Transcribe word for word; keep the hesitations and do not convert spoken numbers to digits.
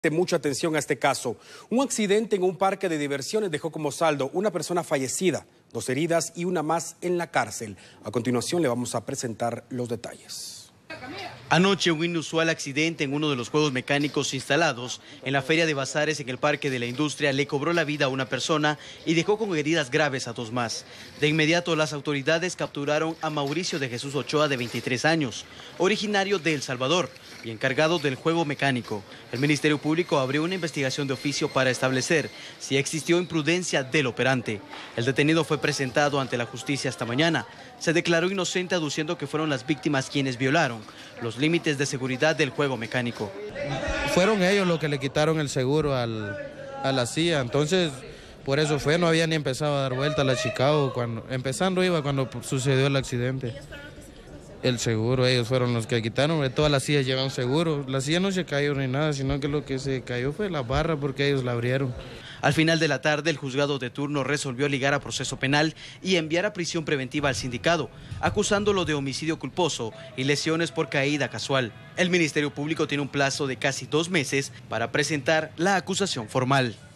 Mucha atención a este caso. Un accidente en un parque de diversiones dejó como saldo una persona fallecida, dos heridas y una más en la cárcel. A continuación le vamos a presentar los detalles. Anoche un inusual accidente en uno de los juegos mecánicos instalados en la Feria de Bazares en el Parque de la Industria le cobró la vida a una persona y dejó con heridas graves a dos más. De inmediato las autoridades capturaron a Mauricio de Jesús Ochoa, de veintitrés años, originario de El Salvador y encargado del juego mecánico. El Ministerio Público abrió una investigación de oficio para establecer si existió imprudencia del operante. El detenido fue presentado ante la justicia esta mañana. Se declaró inocente aduciendo que fueron las víctimas quienes violaron los límites de seguridad del juego mecánico. Fueron ellos los que le quitaron el seguro al, a la C I A, entonces por eso fue, no había ni empezado a dar vuelta a la Chicago, cuando, empezando iba cuando sucedió el accidente. El seguro, ellos fueron los que quitaron, todas las sillas llevan seguro, la silla no se cayó ni nada, sino que lo que se cayó fue la barra porque ellos la abrieron. Al final de la tarde, el juzgado de turno resolvió ligar a proceso penal y enviar a prisión preventiva al sindicado, acusándolo de homicidio culposo y lesiones por caída casual. El Ministerio Público tiene un plazo de casi dos meses para presentar la acusación formal.